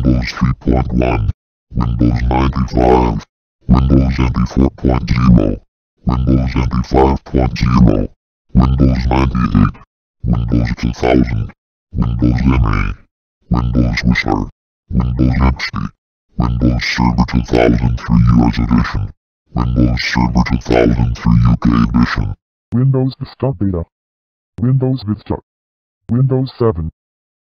Windows 3.1, Windows 95, Windows NT 4.0, Windows NT 5.0, Windows 98, Windows 2000, Windows ME, Windows Whistler, Windows XP, Windows Server 2003 US Edition, Windows Server 2003 UK Edition, Windows Vista Beta, Windows Vista, Windows 7.